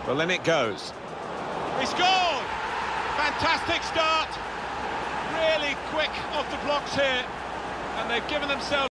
Well, then it goes. He scored! Fantastic start. Really quick off the blocks here. And they've given themselves